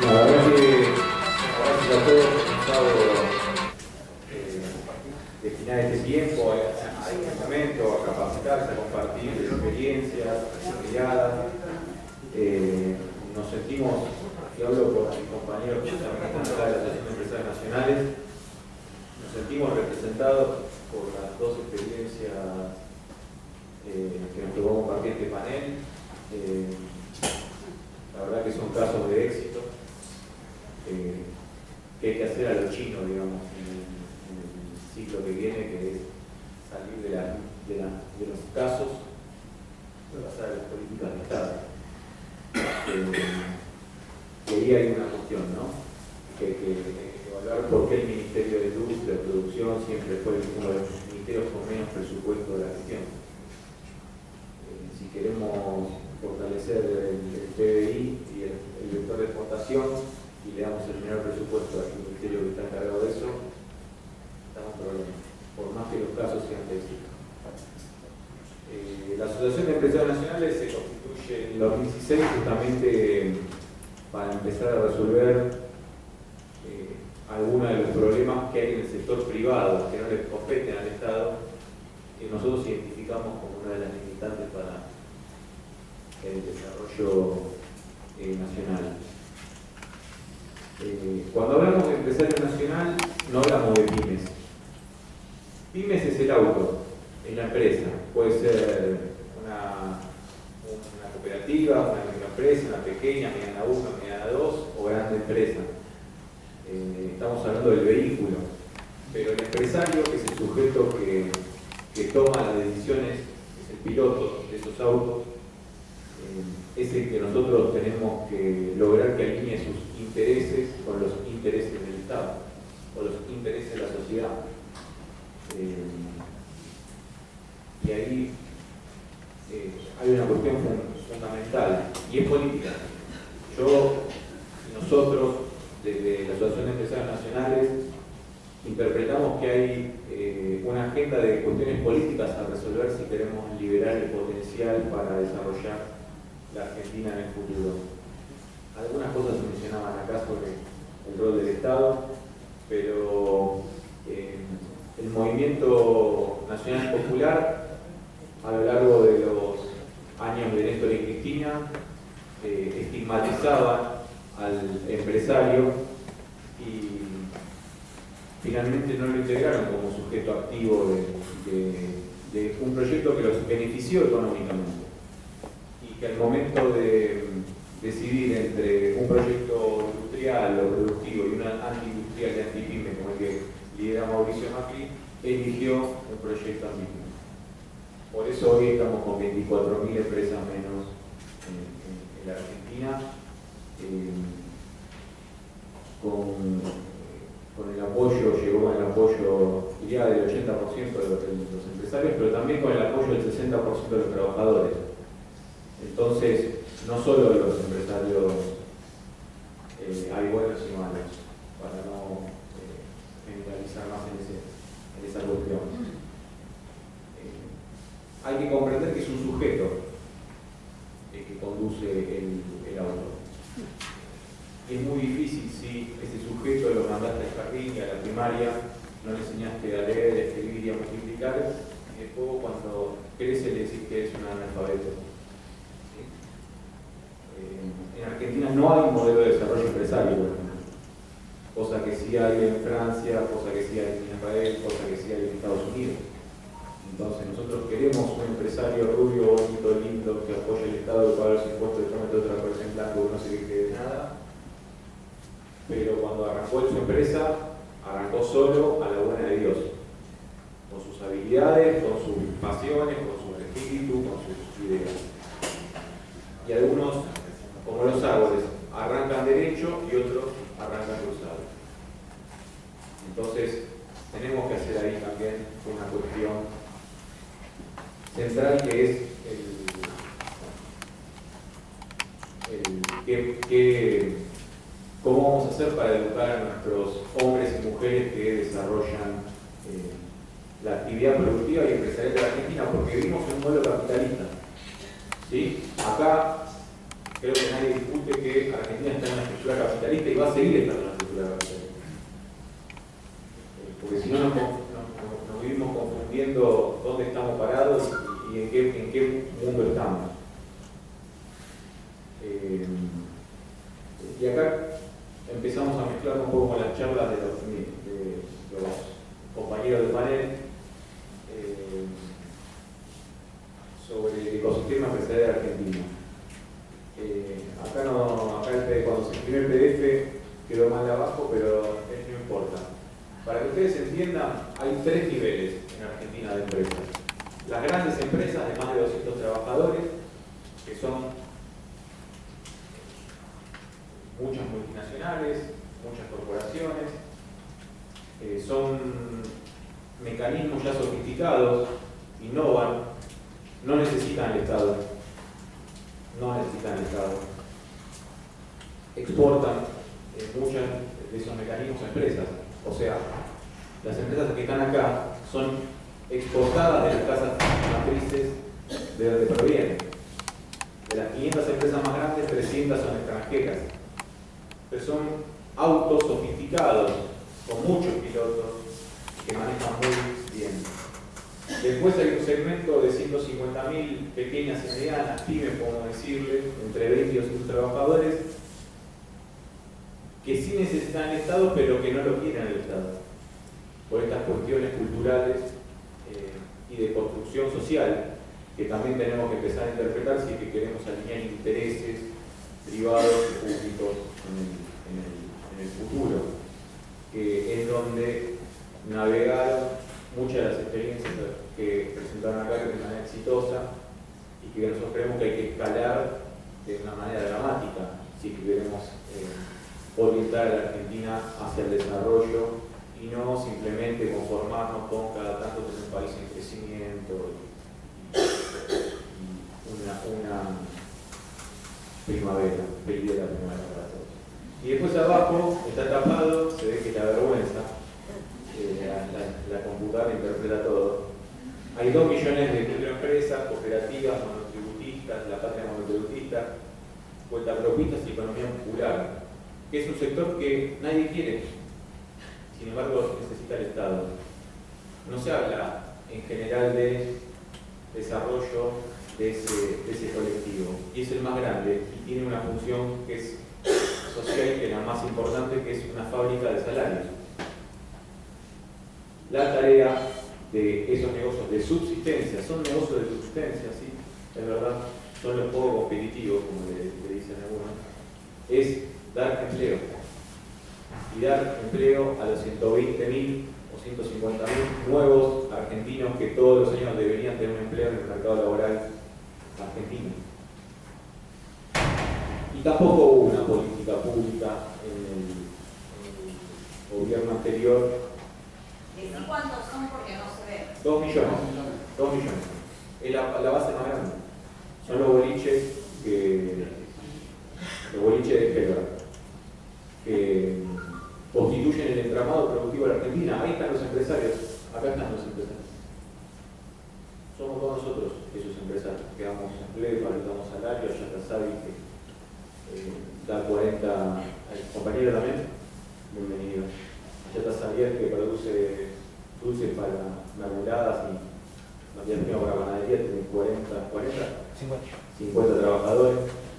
La verdad que gracias a todos hemos estado destinar este tiempo a este momento, a capacitarse, a compartir experiencias, miradas. Nos sentimos, y hablo con mis compañeros que están representados de la Asociación de Empresarios Nacionales, nos sentimos representados por las dos experiencias que nos tocó compartir este panel. La verdad que son casos de éxito que hay que hacer a los chinos, digamos, en el ciclo que viene, que es salir de los casos y pasar a las políticas de Estado. Y ahí hay una cuestión, ¿no? Que hay que evaluar por qué el Ministerio de Industria y Producción siempre fue uno de los ministerios con menos presupuesto de la gestión. Si queremos fortalecer el PBI y el vector de exportación y le damos el menor presupuesto al ministerio que está encargado de eso, estamos en problemas, por más que los casos sean de éxito. La Asociación de Empresarios Nacionales se constituye en el 2016 justamente para empezar a resolver algunos de los problemas que hay en el sector privado, que no le competen al Estado, que nosotros identificamos como una de las limitantes para el desarrollo nacional. Cuando hablamos de empresario nacional, no hablamos de pymes. Pymes es el auto, es la empresa. Puede ser una cooperativa, una microempresa, una pequeña, mediana 1, mediana 2 o grande empresa. Estamos hablando del vehículo. Pero el empresario, que es el sujeto que toma las decisiones, es el piloto de esos autos, es el que nosotros tenemos que lograr que alinee sus intereses con los intereses del Estado, o los intereses de la sociedad. Y ahí hay una cuestión fundamental, y es política. Nosotros, desde la Asociación de Empresarios Nacionales, interpretamos que hay una agenda de cuestiones políticas a resolver si queremos liberar el potencial para desarrollar la Argentina en el futuro. Algunas cosas se mencionaban acá sobre el rol del Estado, pero el movimiento nacional popular, a lo largo de los años de Néstor y Cristina, estigmatizaba al empresario y finalmente no lo integraron como sujeto activo de un proyecto que los benefició económicamente. Y que al momento de decidir entre un proyecto industrial o productivo y una anti-industrial y anti-pyme, como el que lidera Mauricio Macri, eligió un proyecto anti-pyme. Por eso hoy estamos con 24.000 empresas menos en la Argentina, con el apoyo, llegó con el apoyo ya del 80% de los empresarios, pero también con el apoyo del 60% de los trabajadores. Entonces, no solo los empresarios hay buenos y malos, para no generalizar más en esa cuestión. Hay que comprender que es un sujeto el que conduce el auto. Y es muy difícil si ese sujeto lo mandaste al jardín y a la primaria, no le enseñaste a leer, a escribir y a multiplicar, y después cuando crece le decís que es un analfabeto. En Argentina no hay un modelo de desarrollo empresario, por ejemplo. Cosa que sí hay en Francia, cosa que sí hay en Israel, cosa que sí hay en Estados Unidos. Entonces nosotros queremos un empresario rubio, bonito, lindo, que apoye el Estado, que pague los impuestos, que mete otra cosa en blanco, que no se quede de nada. Pero cuando arrancó su empresa, arrancó solo a la buena de Dios. Con sus habilidades, con sus pasiones, con su espíritu, con sus ideas. Y algunos, como los árboles, arrancan derecho y otros arrancan cruzado. Entonces, tenemos que hacer ahí también una cuestión central, que es cómo vamos a hacer para educar a nuestros hombres y mujeres que desarrollan la actividad productiva y empresarial de la Argentina, porque vivimos en un modelo capitalista. ¿Sí? Acá creo que nadie discute que Argentina está en una estructura capitalista y va a seguir estando en una estructura capitalista. Porque si no nos vivimos confundiendo dónde estamos parados y en qué mundo estamos. Y acá empezamos a mezclar un poco con las charlas de los compañeros del panel sobre el ecosistema empresarial argentino. Acá cuando se imprimió el PDF quedó mal abajo, pero no importa. Para que ustedes entiendan, hay 3 niveles en Argentina de empresas. Las grandes empresas de más de 200 trabajadores, que son muchas multinacionales, muchas corporaciones, son mecanismos ya sofisticados, innovan, no necesitan el Estado, exportan muchos de esos mecanismos a empresas. O sea, las empresas que están acá son exportadas de las casas matrices de donde provienen. De las 500 empresas más grandes, 300 son extranjeras. Pero son autos sofisticados, con muchos pilotos que manejan muy bien. Después hay un segmento de 150.000 pequeñas y medianas, pymes, podemos decirle, entre 20 y 200 trabajadores, que sí necesitan el Estado, pero que no lo quieren el Estado, por estas cuestiones culturales y de construcción social, que también tenemos que empezar a interpretar si es que queremos alinear intereses privados y públicos en el futuro, que es donde navegaron muchas de las experiencias que presentaron acá de manera exitosa y que nosotros creemos que hay que escalar de una manera dramática si queremos orientar a la Argentina hacia el desarrollo y no simplemente conformarnos con cada tanto tener un país en crecimiento y una primavera, feliz de la primavera para todos. Y después abajo está tapado, se ve que la vergüenza, la computadora interpreta todo. Hay 2 millones de microempresas, cooperativas, monotributistas, la patria monotributista, cuentapropistas y economía popular, que es un sector que nadie quiere, sin embargo necesita el Estado. No se habla en general de desarrollo de ese colectivo, y es el más grande, y tiene una función que es social, que es la más importante, que es una fábrica de salarios. La tarea de esos negocios de subsistencia, son negocios de subsistencia, sí, es verdad, son los poco competitivos, como le dicen algunos, es dar empleo. Y dar empleo a los 120.000 o 150.000 nuevos argentinos que todos los años deberían tener un empleo en el mercado laboral argentino. Y tampoco hubo una política pública en el gobierno anterior. ¿Decí cuántos son porque no se ve? 2 millones. 2 millones. Es la base más grande. Son los boliches de Helberg, que constituyen el entramado productivo de la Argentina. Ahí están los empresarios, acá están los empresarios. Somos todos nosotros esos empresarios que damos empleo, fabricamos salarios. Ya está Sabi, que da 40, el compañero también, bienvenido. Ya está Xavier, que produce dulces para mermeladas y Matías Pino para panadería, tiene 50 trabajadores,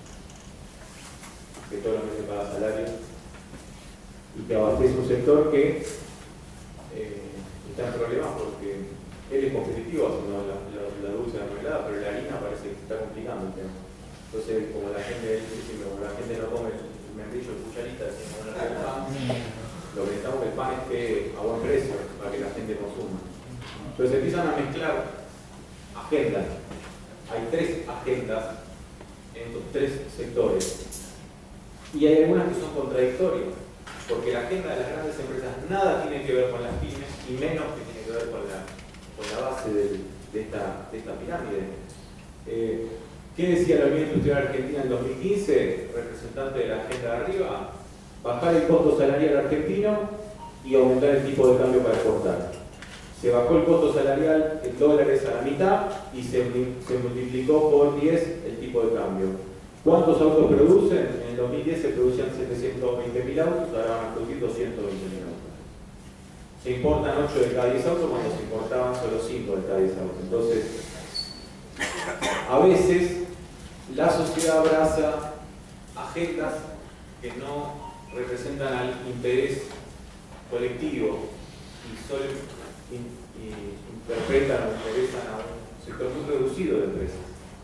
que todos los meses paga salario y que abastece un sector que está en problemas porque él es competitivo haciendo la dulce de la mermelada, pero la harina parece que se está complicando el tema. Entonces, como la gente no come el membrillo de cucharita, sino el pan, lo que necesitamos que el pan esté a buen precio para que la gente consuma. Entonces empiezan a mezclar agendas. Hay 3 agendas en estos 3 sectores. Y hay algunas que son contradictorias, porque la agenda de las grandes empresas nada tiene que ver con las pymes y menos que tiene que ver con la base de esta pirámide. ¿Qué decía la Unión Industrial Argentina en 2015? Representante de la agenda de arriba: bajar el costo salarial argentino y aumentar el tipo de cambio para exportar. Se bajó el costo salarial en dólares a la mitad y se multiplicó por 10 el tipo de cambio. ¿Cuántos autos producen? En el 2010 se producían 720.000 autos, ahora van a producir 220.000 autos. Se importan 8 de cada 10 autos cuando se importaban solo 5 de cada 10 autos. Entonces, a veces la sociedad abraza agendas que no representan al interés colectivo y solo interpretan o interesan a un sector muy reducido de empresas.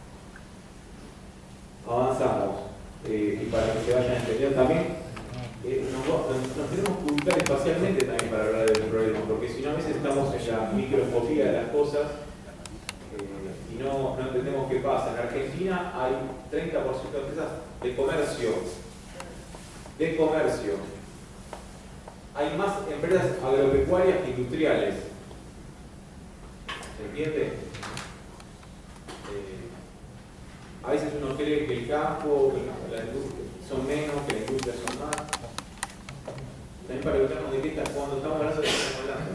Avanzamos, y para que se vayan entendiendo también, nos tenemos que ubicar espacialmente también para hablar del problema, porque si no a veces estamos en la microscopía de las cosas y no entendemos qué pasa. En Argentina hay 30% de empresas de comercio. Hay más empresas agropecuarias que industriales. ¿Se entiende? A veces uno cree que el campo, que la industria son menos, que la industria son más. También para evitarnos de qué cuando estamos hablando de qué estamos hablando.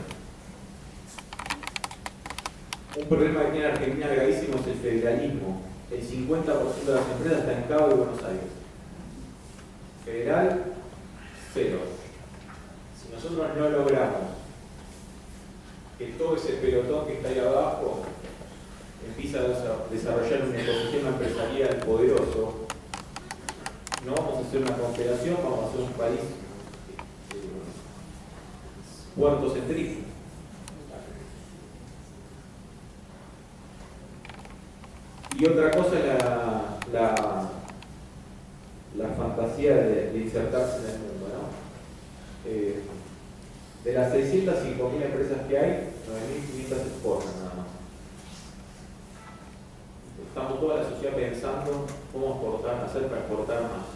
Un problema que tiene Argentina gravísimo es el federalismo. El 50% de las empresas está en Cabo y Buenos Aires. Federal, cero. Si nosotros no logramos que todo ese pelotón que está ahí abajo empieza a desarrollar un ecosistema empresarial poderoso, no vamos a hacer una confederación, vamos a hacer un país puertocentrismo. Y otra cosa es la fantasía de insertarse en el mundo, ¿no? De las 605.000 empresas que hay, 9.500 exportan nada más. Estamos toda la sociedad pensando cómo exportar, hacer para exportar más.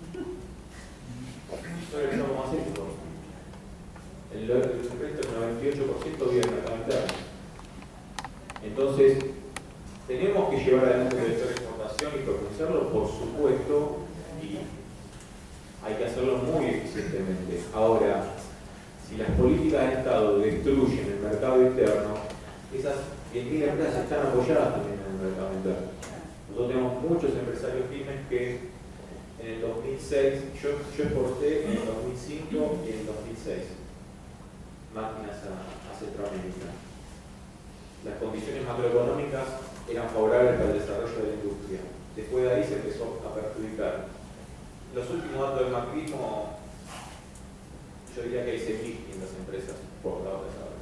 Solo que somos más esto. El resto, el 98% vive en el mercado interno. Entonces, tenemos que llevar adelante el vector de exportación y profundizarlo, por supuesto, y hay que hacerlo muy eficientemente. Ahora, si las políticas de Estado destruyen el mercado interno, esas 10.000 empresas están apoyadas también en el mercado interno. Nosotros tenemos muchos empresarios pymes que en el 2006, yo exporté en el 2005 y en el 2006 máquinas a Centroamérica. Las condiciones macroeconómicas eran favorables para el desarrollo de la industria. Después de ahí se empezó a perjudicar. Los últimos datos del macrismo, yo diría que hay 6.500 empresas exportadoras ahora.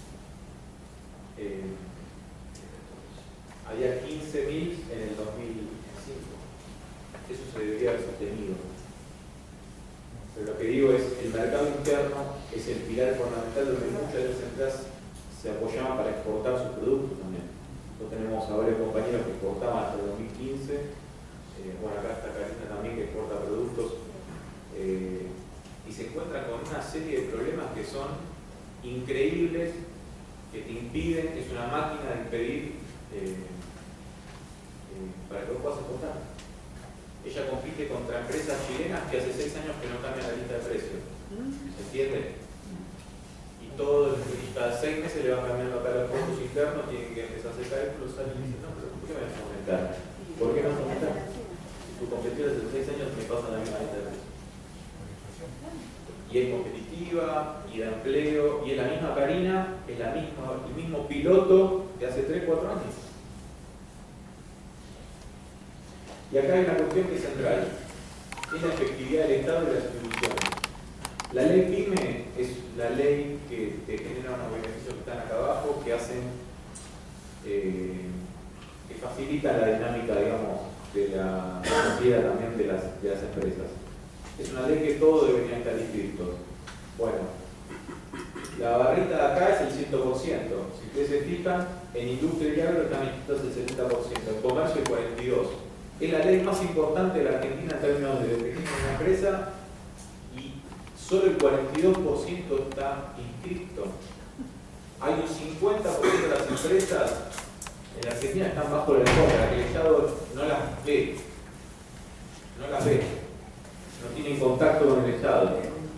Había 15.000 en el 2005. Eso se debería haber sostenido. Pero lo que digo es, el mercado interno es el pilar fundamental donde muchas de las empresas se apoyaban para exportar sus productos también. Nosotros tenemos a varios compañeros que exportaban hasta el 2015. Bueno, acá está Karina también que exporta productos. Y se encuentran con una serie de problemas que son increíbles, que te impiden, es una máquina de impedir para que vos puedas exportar. Ella compite contra empresas chilenas que hace 6 años que no cambian la lista de precios. ¿Se entiende? Y cada 6 meses le van cambiando acá los costos internos, tienen que empezar a hacer cálculos, salen y dicen, no, pero ¿por qué me vas a aumentar? ¿Por qué no vas a aumentar? Si tu competidor hace 6 años me pasa la misma lista de precios. Y es competitiva, y da empleo, y es la misma Karina, es el mismo piloto que hace 3, 4 años. Y acá hay una cuestión que es central, es la efectividad del Estado y de las instituciones. La ley PYME es la ley que te genera unos beneficios que están acá abajo, que hacen, que facilita la dinámica, digamos, de la financiera también de las empresas. Es una ley que todos deberían estar inscritos. Bueno, la barrita de acá es el 100%. Si ustedes se fijan, en industria y agro están inscritos el 70%, en comercio el 42%. Es la ley más importante de la Argentina en términos de pequeña empresa y solo el 42% está inscrito. Hay un 50% de las empresas en la Argentina están bajo la alfombra, que el Estado no las ve. No las ve. No tienen contacto con el Estado.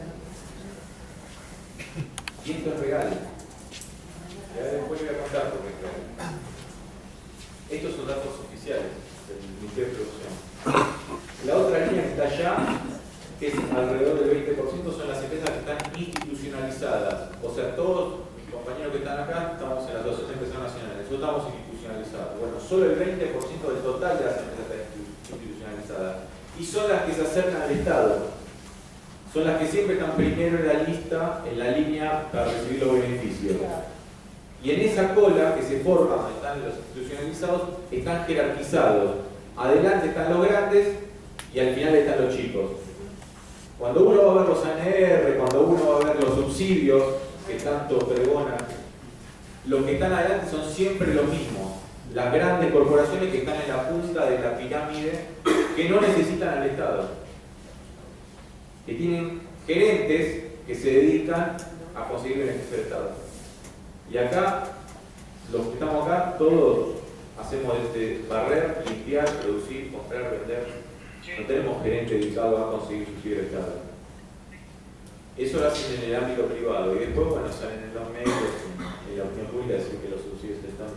Y esto es real. Ya después le voy a contar por qué es real. Estos son datos oficiales del Ministerio de Producción. La otra línea que está allá, que es alrededor del 20%, son las empresas que están institucionalizadas. O sea, todos mis compañeros que están acá estamos en la Asociación de Empresarios Nacionales. Nosotros estamos institucionalizados. Bueno, solo el 20% del total de las empresas está institucionalizadas. Y son las que se acercan al Estado. Son las que siempre están primero en la lista, en la línea para recibir los beneficios. Y en esa cola que se forma, donde están los institucionalizados, están jerarquizados. Adelante están los grandes y al final están los chicos. Cuando uno va a ver los ANR, cuando uno va a ver los subsidios que tanto pregonan, los que están adelante son siempre los mismos. Las grandes corporaciones que están en la punta de la pirámide, que no necesitan al Estado. Que tienen gerentes que se dedican a conseguir beneficios del Estado. Y acá, los que estamos acá, todos hacemos barrer, limpiar, producir, comprar, vender. No tenemos gerente dedicado a conseguir subsidio del Estado. Eso lo hacen en el ámbito privado. Y después, bueno, salen en los medios, en la opinión pública, decir que los subsidios del Estado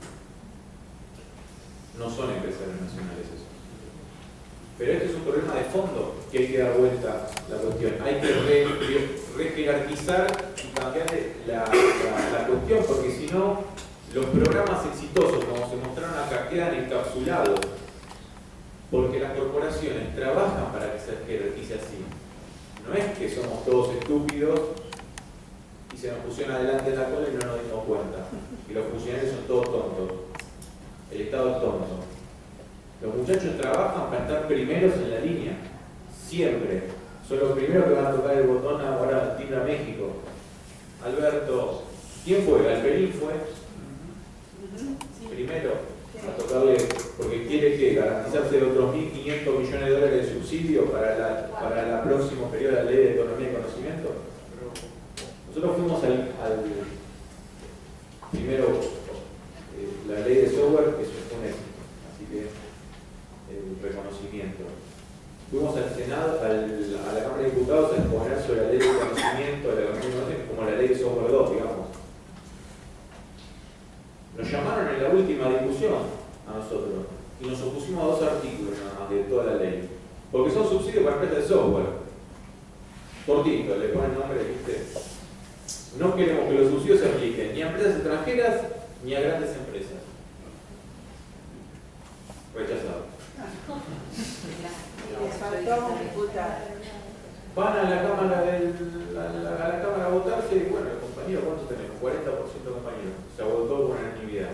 no son empresarios nacionales eso. Pero este es un problema de fondo que hay que dar vuelta la cuestión. Hay que rejerarquizar y cambiar la cuestión, porque si no, los programas exitosos, como se mostraron acá, quedan encapsulados. Porque las corporaciones trabajan para que se jerarquice así. No es que somos todos estúpidos y se nos pusieron adelante en la cola y no nos dimos cuenta. Y los funcionarios son todos tontos. El Estado es tonto. Los muchachos trabajan para estar primeros en la línea, siempre. Son los primeros que van a tocar el botón ahora timbre a México. Alberto, ¿quién fue? Alperín fue primero a tocarle, porque quiere que garantizarse de otros 1.500 millones de dólares de subsidio para el próximo periodo de la Ley de Economía y Conocimiento. Nosotros fuimos al primero, la ley de software, que es un éxito, así que el reconocimiento. Fuimos al Senado, a la Cámara de Diputados a exponer sobre la ley de conocimiento, de la economía de conocimiento, como la ley de software 2, digamos. Nos llamaron en la última discusión a nosotros y nos opusimos a 2 artículos nada más de toda la ley, porque son subsidios para empresas de software. Cortito, le ponen nombre, ¿viste? No queremos que los subsidios se apliquen ni a empresas extranjeras ni a grandes empresas. Rechazado. Van a la Cámara a la Cámara a votarse y bueno, compañeros, ¿cuántos tenemos? 40% de compañeros. Se votó con unanimidad.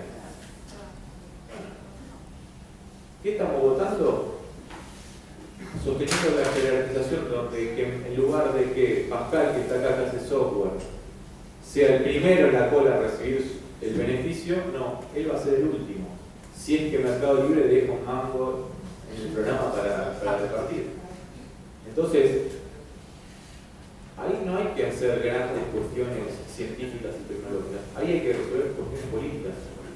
¿Qué estamos votando? Sosteniendo la jerarquización donde que en lugar de que Pascal, que está acá, que hace software, sea el primero en la cola a recibir el beneficio, no, él va a ser el último. Si es que Mercado Libre deja un mango en el programa para repartir. Entonces, ahí no hay que hacer grandes cuestiones científicas y tecnológicas, ahí hay que resolver cuestiones políticas.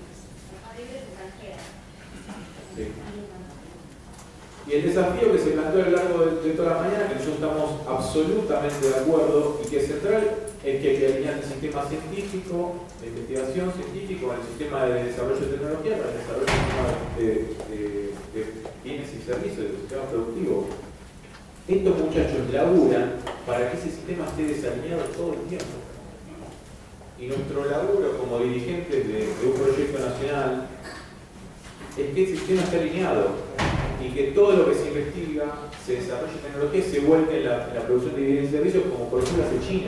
Sí. Y el desafío que se planteó a lo largo de toda la mañana, que nosotros estamos absolutamente de acuerdo y que es central, es que hay que alinear el sistema científico, de investigación científico, con el sistema de desarrollo de tecnología, para el desarrollo de bienes y servicios, del sistema productivo. Estos muchachos laburan para que ese sistema esté desalineado todo el tiempo. Y nuestro laburo como dirigentes de un proyecto nacional es que el sistema esté alineado y que todo lo que se investiga, se desarrolla en tecnología, se vuelque en la producción de bienes y servicios, como por ejemplo hace China.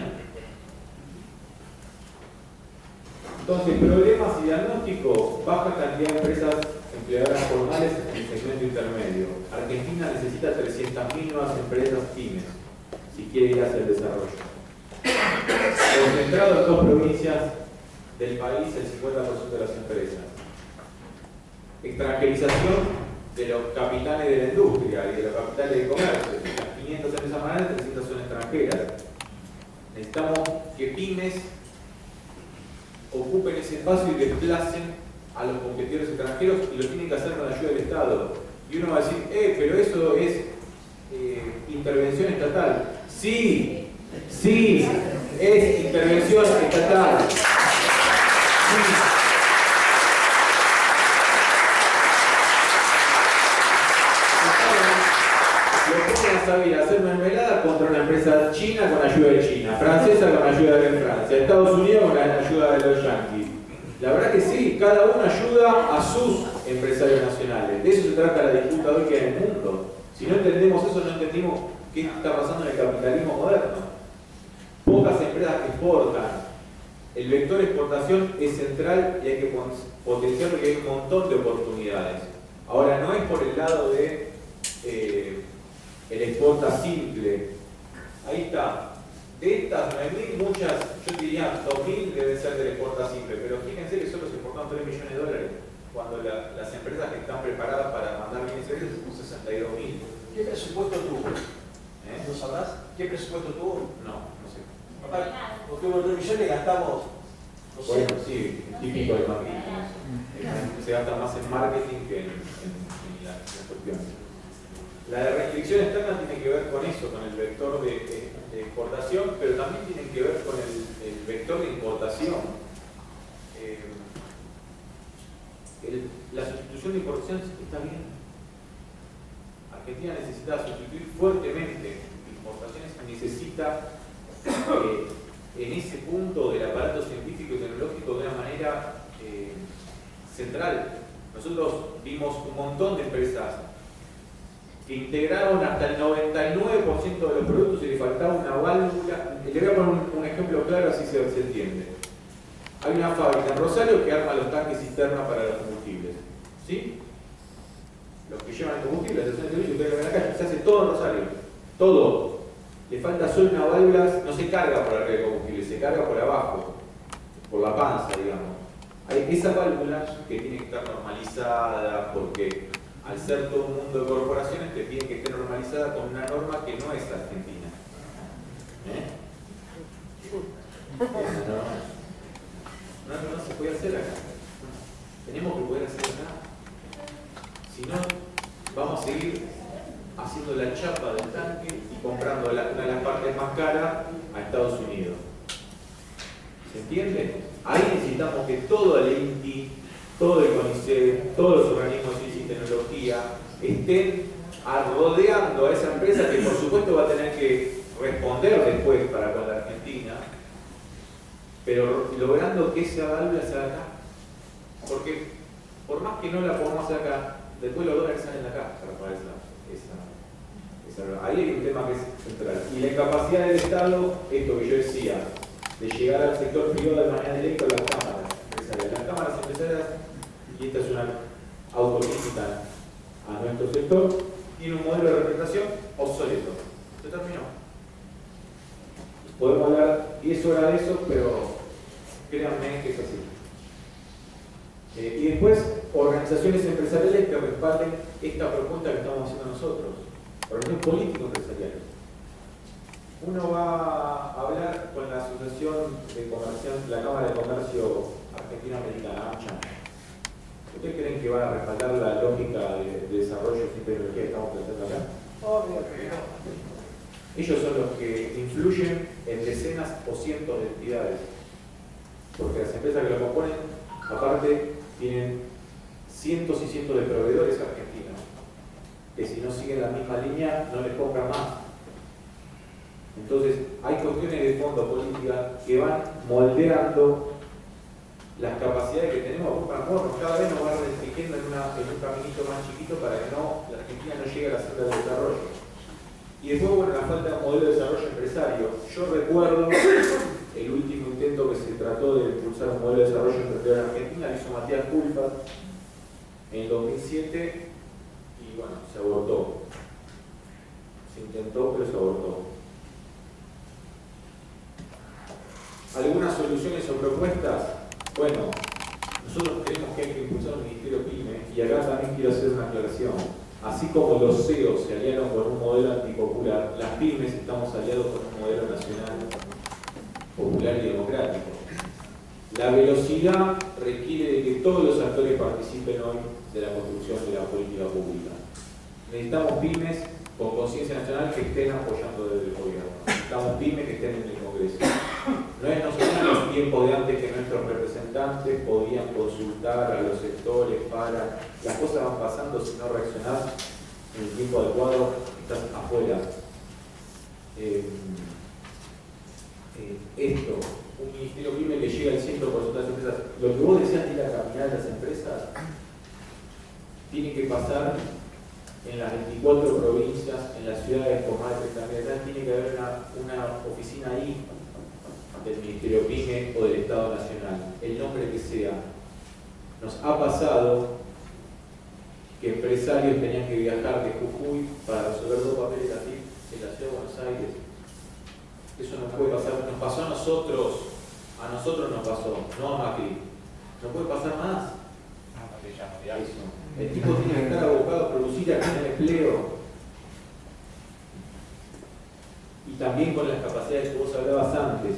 Entonces, problemas y diagnóstico, baja cantidad de empresas empleadoras formales en el segmento intermedio. Argentina necesita 300.000 nuevas empresas pymes si quiere ir hacia el desarrollo. Concentrado en 2 provincias del país, el 50% de las empresas. Extranjerización de los capitales de la industria y de los capitales de comercio. Las 500 empresas más, 300 son extranjeras. Necesitamos que pymes ocupen ese espacio y desplacen a los competidores extranjeros, y lo tienen que hacer con la ayuda del Estado. Y uno va a decir, pero eso es intervención estatal. Sí, sí, es intervención estatal. Sí. saber hacer mermelada contra una empresa china con ayuda de China, francesa con ayuda de Francia, Estados Unidos con la ayuda de los yanquis. La verdad que sí, cada uno ayuda a sus empresarios nacionales. De eso se trata la disputa hoy que hay en el mundo. Si no entendemos eso, no entendimos qué está pasando en el capitalismo moderno. Pocas empresas que exportan. El vector exportación es central y hay que potenciar porque hay un montón de oportunidades. Ahora, no es por el lado de el exporta simple. Ahí está. De estas 9.000, muchas, yo diría 2.000 deben ser del exporta simple, pero fíjense que solo se exportaron 3 millones de dólares, cuando las empresas que están preparadas para mandar bienes servicios son 62.000. ¿Qué presupuesto tuvo? ¿No sabrás? ¿Qué presupuesto tuvo? No sé. Papá, porque hubo 3 millones y gastamos. No sé. Bueno, sí, típico del marketing. Se gasta más en marketing que en la cuestión. La restricción externa tiene que ver con eso, con el vector de exportación, pero también tiene que ver con el vector de importación. La sustitución de importación está bien. Argentina necesita sustituir fuertemente importaciones, necesita en ese punto del aparato científico y tecnológico de una manera central. Nosotros vimos un montón de empresas que integraron hasta el 99% de los productos y le faltaba una válvula. Le voy a poner un ejemplo claro, así se entiende. Hay una fábrica en Rosario que arma los tanques cisterna para los combustibles. ¿Sí? Los que llevan el combustible, la estación de servicio, ustedes lo ven acá, se hace todo en Rosario. Todo. Le falta solo una válvula, no se carga por arriba del combustible, se carga por abajo, por la panza, digamos. Hay esa válvula que tiene que estar normalizada porque al ser todo un mundo de corporaciones te tiene que estar normalizada con una norma que no es argentina. No se puede hacer acá. Tenemos que poder hacer acá. Si no, vamos a seguir haciendo la chapa del tanque y comprando una de las partes más caras a Estados Unidos. ¿Se entiende? Ahí necesitamos que todo el INTI, todo el CONICET, todos los organismos de ciencia y tecnología estén rodeando a esa empresa que por supuesto va a tener que responder después para con la Argentina, pero logrando que esa válvula se haga acá. Porque por más que no la podamos hacer acá, después los dólares salen de acá para pagar esa. Ahí hay un tema que es central. Y la incapacidad del Estado, esto que yo decía, de llegar al sector privado de manera directa a las cámaras empresariales. Las cámaras empresariales, y esta es una autocrítica a nuestro sector, tiene un modelo de representación obsoleto. Se terminó. Podemos hablar 10 horas de eso, pero créanme que es así. Y después, organizaciones empresariales que respalden esta propuesta que estamos haciendo nosotros. Organizaciones político-empresariales. Uno va a hablar con la Asociación de Comerciantes, la Cámara de Comercio Argentina-Americana, AMCHA. ¿Ustedes creen que van a respaldar la lógica de desarrollo sin tecnología que estamos planteando acá? Obvio que no. Ellos son los que influyen en decenas o cientos de entidades. Porque las empresas que lo componen, aparte, tienen cientos y cientos de proveedores argentinos, que si no siguen la misma línea, no les compran más. Entonces, hay cuestiones de fondo política que van moldeando las capacidades que tenemos para movernos. Cada vez nos van restringiendo en un caminito más chiquito para que la Argentina no llegue a la senda del desarrollo. Y después, bueno, la falta de un modelo de desarrollo empresario. Yo recuerdo el último intento que se trató de impulsar un modelo de desarrollo empresarial en Argentina, lo hizo Matías Culfas en el 2007 y bueno, se abortó. Se intentó, pero se abortó. ¿Algunas soluciones o propuestas? Bueno, nosotros creemos que hay que impulsar un ministerio PYME y acá también quiero hacer una aclaración. Así como los CEOs se aliaron con un modelo antipopular, las pymes estamos aliados con un modelo nacional, popular y democrático. La velocidad requiere de que todos los actores participen hoy de la construcción de la política pública. Necesitamos pymes con conciencia nacional que estén apoyando desde el gobierno. Necesitamos pymes que estén en el Congreso. No es nosotros en los tiempos de antes que nuestros representantes podían consultar a los sectores para... Las cosas van pasando si no reaccionar. en el tiempo adecuado, estás afuera. Esto, un ministerio PYME que llega al 100% de las empresas. Lo que vos decías de ir a caminar las empresas tiene que pasar en las 24 provincias, en las ciudades con más de 30.000, tiene que haber una oficina ahí del Ministerio PYME o del Estado Nacional, el nombre que sea. Nos ha pasado que empresarios tenían que viajar de Jujuy para resolver 2 papeles así en la ciudad de Buenos Aires. Eso no puede pasar, nos pasó a nosotros nos pasó, no a Macri. No puede pasar más. Eso. El tipo tiene que estar abocado a producir acá en el empleo. Y también con las capacidades que vos hablabas antes.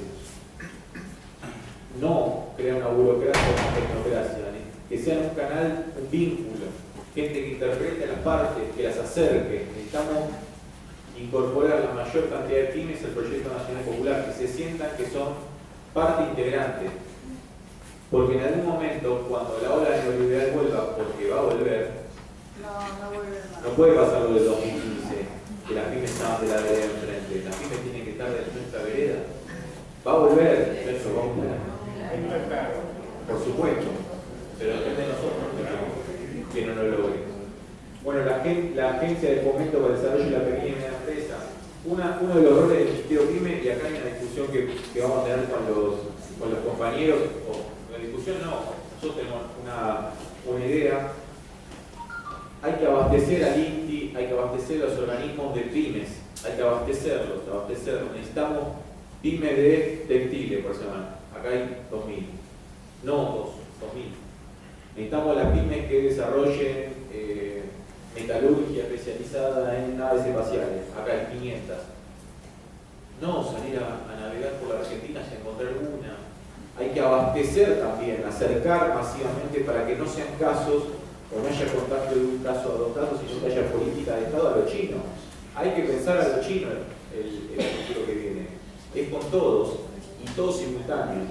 No crear una burocracia o una tecnocracia, que sea un canal, un vínculo, gente que interprete las partes, que las acerque. Necesitamos incorporar la mayor cantidad de pymes al proyecto nacional popular, que se sientan que son parte integrante. Porque en algún momento, cuando la ola neoliberal vuelva, porque va a volver, no puede pasar lo del 2015, que las pymes estaban de la vereda enfrente. Las pymes tienen que estar de nuestra vereda. Va a volver, eso va a volver. Por supuesto, pero depende de nosotros que no lo logre. Bueno, la Agencia de Fomento para el Desarrollo de la Pequeña y Mediana Empresa. Uno de los roles del Ministerio PYME, y acá hay una discusión que vamos a tener con los compañeros, o la discusión no, nosotros tenemos una idea. Hay que abastecer al INTI, hay que abastecer a los organismos de pymes, hay que abastecerlos. Necesitamos pyme de textiles por semana. Acá hay 2.000, no 2.000. Necesitamos las pymes que desarrollen metalurgia especializada en naves espaciales. Acá hay 500. No salir a navegar por la Argentina sin encontrar una. Hay que abastecer también, acercar masivamente para que no sean casos o no haya contacto de un caso a 2 casos, sino que haya política de Estado a lo chino. Hay que pensar a lo chino el futuro que viene. Es con todos y todos simultáneos.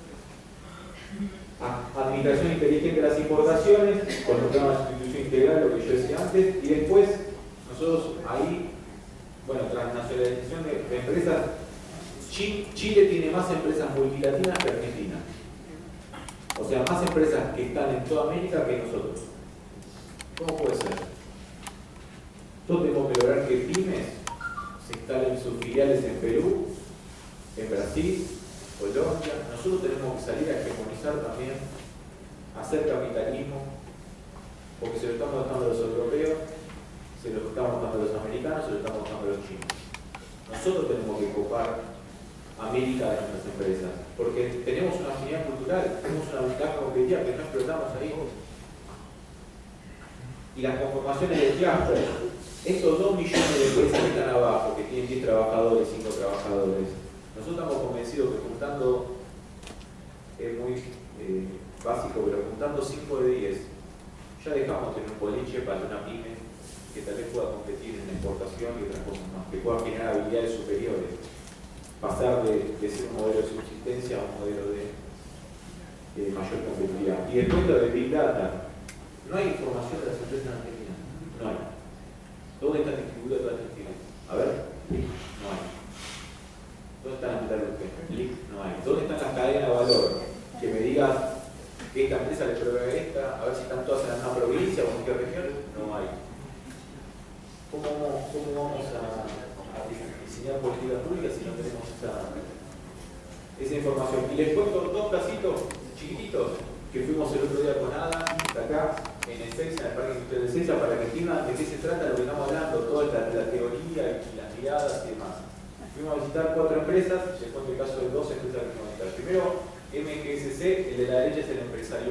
Administración inteligente de las importaciones, con lo que llama institución integral, lo que yo decía antes, y después nosotros ahí, bueno, transnacionalización de empresas. Chile tiene más empresas multilatinas que Argentina. O sea, más empresas que están en toda América que nosotros. ¿Cómo puede ser? Nosotros tenemos que lograr que pymes se instalen sus filiales en Perú, en Brasil, Colombia. Nosotros tenemos que salir a hegemonizar también, hacer capitalismo, porque se lo estamos dejando a los europeos, se lo estamos dando a los americanos, se lo estamos dando a los chinos. Nosotros tenemos que copar América de nuestras empresas, porque tenemos una afinidad cultural, tenemos una ventaja competitiva que no explotamos ahí. Y las conformaciones de clúster, esos 2 millones de empresas que están abajo, que tienen 10 trabajadores, 5 trabajadores, nosotros estamos convencidos que juntando, es muy básico, pero juntando 5 de 10, ya dejamos de tener un boliche para una pyme que tal vez pueda competir en la exportación y otras cosas más, que pueda generar habilidades superiores, pasar de ser un modelo de subsistencia a un modelo de mayor competitividad. Y después lo de Big Data, no hay información de las empresas en Argentina, no hay. ¿Dónde están distribuidas todas las Argentina? A ver, no hay. ¿Dónde están las metalurgias? No hay. ¿Dónde están las cadenas de valor? Que me digas que esta empresa le provee a esta, a ver si están todas en la misma provincia o en qué región, no hay. ¿Cómo vamos a diseñar políticas públicas si no tenemos esa información? Y les cuento 2 casitos chiquititos que fuimos el otro día con Ada, de acá, en Ezeiza, en el Parque Industrial de Ezeiza, para que entiendan de qué se trata lo que estamos hablando, toda la teoría y las miradas y demás. Fuimos a visitar 4 empresas, les cuento el caso de 2 empresas que fuimos a visitar. Primero, MGSC, el de la derecha es el empresario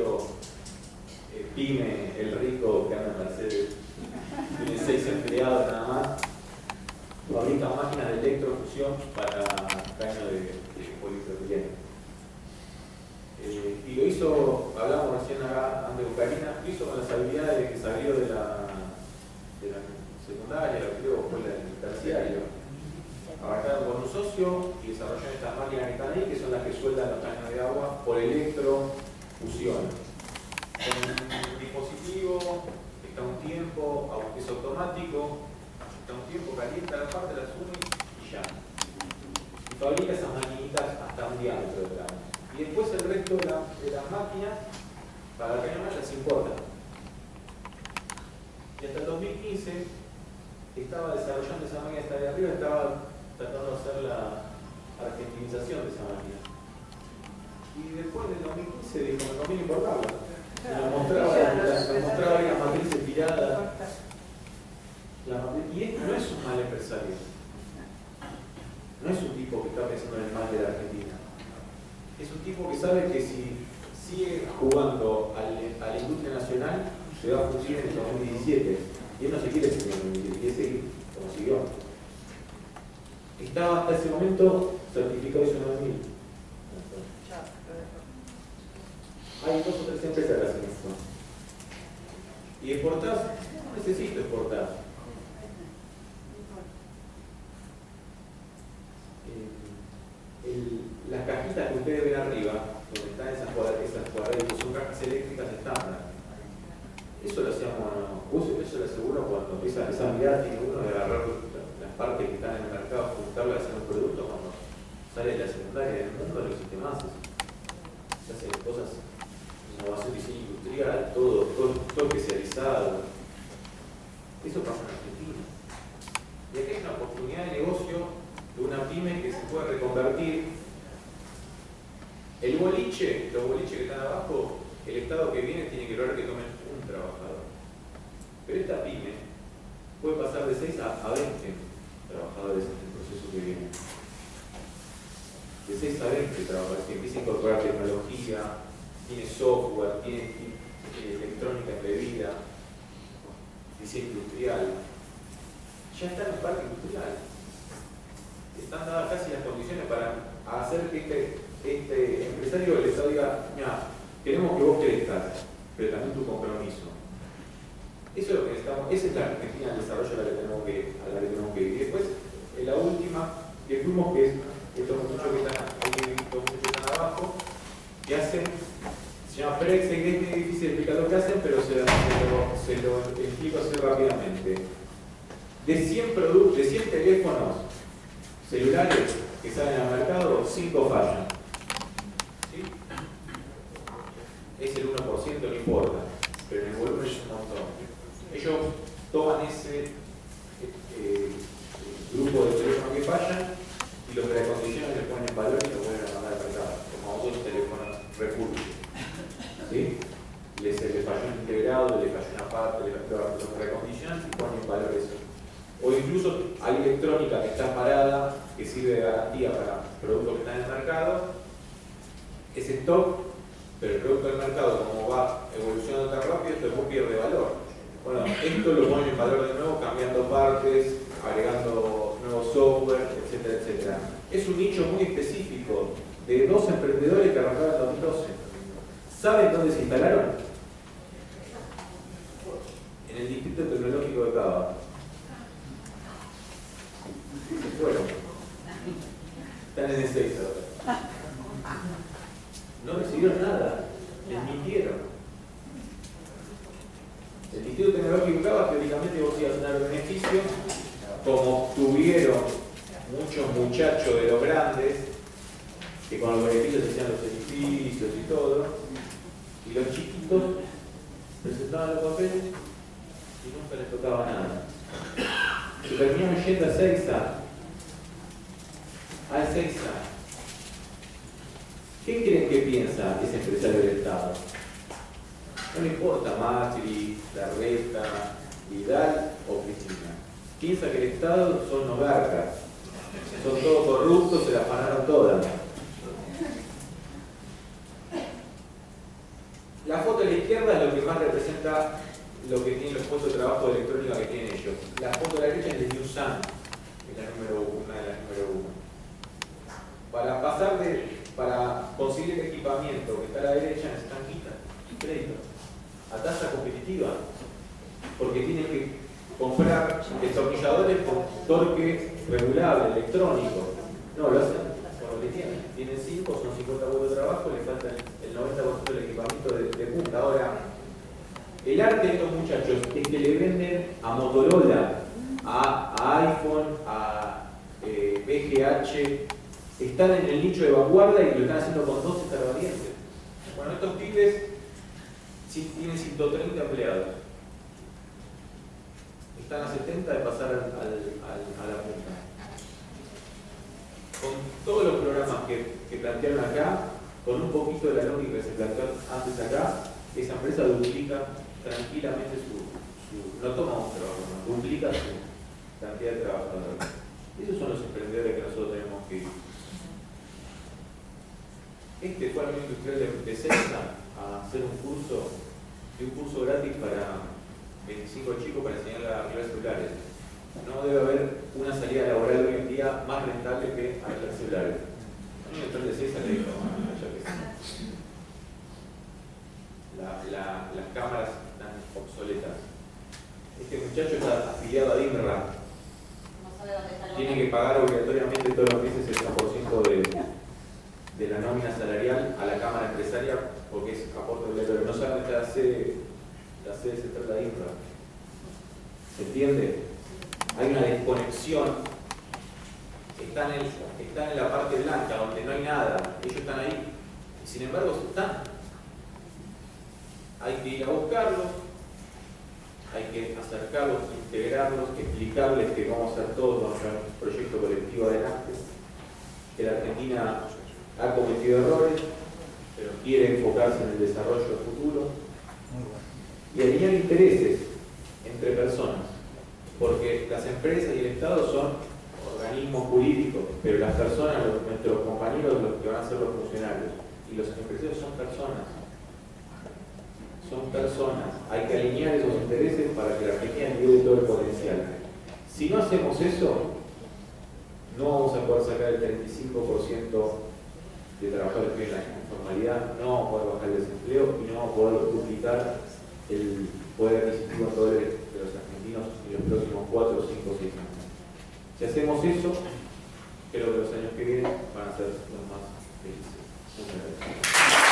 pyme, el rico que anda en Mercedes, tiene 6 empleados nada más, fabrica máquinas de electrofusión para caño de polipropileno. Y lo hizo, hablamos recién acá antes de Karina, lo hizo con las habilidades de que salió de la secundaria, creo, fue el terciario. Arrancaron con un socio y desarrollaron estas máquinas que están ahí, que son las que sueldan los caños de agua por electrofusión. Con un dispositivo que está un tiempo, es automático, tiempo, calienta la parte, las une y ya. Y fabrica esas maquinitas hasta un diámetro de gramos. Y después el resto de las máquinas, para que no las importa. Y hasta el 2015 estaba desarrollando esa máquina hasta de arriba, estaba tratando de hacer la argentinización de esa máquina. Y después del 2015 dijo, no me importaba. Nos mostraba ahí la matriz estirada. Y no es un mal empresario. No es un tipo que está pensando en el mal de la Argentina. Es un tipo que sabe que si sigue jugando a la industria nacional, se va a fundir en el 2017. Y él no se quiere seguir en el 2017, quiere seguir como siguió. Estaba hasta ese momento certificado ISO 9000. Hay 2 o 3 empresas que hacen esto. ¿Y exportás? No necesito exportar. Las cajitas que ustedes ven arriba, donde están esas cuadraditas, son cajas eléctricas estándar. Eso lo hacíamos, eso lo aseguro cuando empieza a mirar, tiene uno de agarrar las partes que están en el mercado, juntarlas y hacer un producto. Cuando sale de la secundaria del mundo, no existe más eso. Se hacen cosas, innovación, diseño industrial, todo especializado. Eso pasa en Argentina. Y aquí hay una oportunidad de negocio de una pyme que se puede reconvertir. El boliche, los boliches que están abajo, el estado que viene tiene que lograr que tomen un trabajador. Pero esta pyme puede pasar de 6 a 20 trabajadores en el proceso que viene. De 6 a 20 trabajadores que empieza a incorporar tecnología, tiene software, tiene electrónica embebida, diseño industrial. Ya está en el parque industrial. Están dadas casi las condiciones para hacer que este empresario del Estado diga, mira, queremos que vos crezcas, pero también tu compromiso. Eso es lo que necesitamos, esa es la Argentina del desarrollo a la que tenemos que ir. Y después, en la última, que fuimos, que es estos muchachos que están abajo, que hacen, se llama Prex, que es difícil explicar lo que hacen, pero se lo explico así rápidamente. De 100 teléfonos celulares que salen al mercado, 5 fallan. ¿Sí? Es el 1%, no importa, pero en el volumen es un montón. Ellos toman ese grupo de teléfonos que fallan y los recondicionan, les ponen valor y los vuelven a mandar al mercado, como otros teléfonos recursos. ¿Sí? Les falló un integrado, les falló una parte, los recondicionan y ponen valor eso. O incluso hay electrónica que está parada, que sirve de garantía para productos que están en el mercado, es stock, pero el producto del mercado, como va evolucionando tan rápido, después pierde valor. Bueno, esto lo ponen en valor de nuevo, cambiando partes, agregando nuevo software, etcétera, etcétera. Es un nicho muy específico de 2 emprendedores que arrancaron en 2012. ¿Saben dónde se instalaron? En el Distrito Tecnológico de Cava. Se fueron. Están en el 6 ahora. No recibieron nada. Les mintieron. El Distrito Tecnológico de Cava, teóricamente vos ibas a tener beneficio, como tuvieron muchos muchachos de los grandes, que con los beneficios se hacían los edificios y todo, y los chiquitos presentaban los papeles y nunca les tocaba nada. Se terminaron yendo a Seiza. Al Seiza. ¿Qué creen que piensa ese empresario del Estado? No le importa Macri, Larreta, Vidal o Cristina. Piensa que el Estado son oligarcas. Son todos corruptos, se la afanaron todas. La foto de la izquierda es lo que más representa lo que tienen los puestos de trabajo de electrónica que tienen ellos. La foto de la derecha es de Newsan, que es la número 1, una de las número 1. Para conseguir el equipamiento que está a la derecha necesitan crédito a tasa competitiva, porque tienen que comprar destornilladores con torque regulable, electrónico. No, lo hacen con lo que tienen. Tienen 5, son 50 vuelos de trabajo, les falta el 90% del equipamiento de punta. Ahora, el arte de estos muchachos es que le venden a Motorola a iPhone, a BGH, están en el nicho de vanguardia y lo están haciendo con 12 tervariantes. Bueno, estos pibes tienen 130 empleados. Están a 70 de pasar a la punta. Con todos los programas que plantearon acá, con un poquito de la lógica que se planteó antes acá, esa empresa duplica tranquilamente no toma un trabajo, duplica su cantidad de trabajadores. Esos son los emprendedores que nosotros tenemos que ir. Este fue el amigo industrial de CESA a hacer un curso gratis para 25 chicos para enseñar a arreglar celulares. No debe haber una salida laboral hoy en día más rentable que arreglar celulares. A mí el de CESA le dijo, yo qué sé. Las cámaras están obsoletas. Este muchacho está afiliado a DIMRA. No sabe dónde está el Tiene que pagar obligatoriamente todos los meses el 100% de la nómina salarial a la cámara empresaria porque es aporte obligatorio. No sabe dónde está la sede central de la DIMRA. ¿Se entiende? Hay una desconexión. Están en la parte blanca, donde no hay nada. Ellos están ahí. Y sin embargo, están. Hay que ir a buscarlos, hay que acercarlos, integrarlos, explicarles que vamos a hacer todo nuestro proyecto colectivo adelante. Que la Argentina ha cometido errores, pero quiere enfocarse en el desarrollo del futuro. Y alinear intereses entre personas. Porque las empresas y el Estado son organismos jurídicos, pero las personas, nuestros compañeros, los que van a ser los funcionarios, y los empresarios son personas. Son personas. Hay que alinear esos intereses para que la Argentina libere todo el potencial. Si no hacemos eso, no vamos a poder sacar el 35% de trabajadores que viven en la informalidad, no vamos a poder bajar el desempleo y no vamos a poder duplicar el poder adquisitivo de los argentinos en los próximos 4, 5, 6 años. Si hacemos eso, creo que los años que vienen van a ser los más felices. Muchas gracias.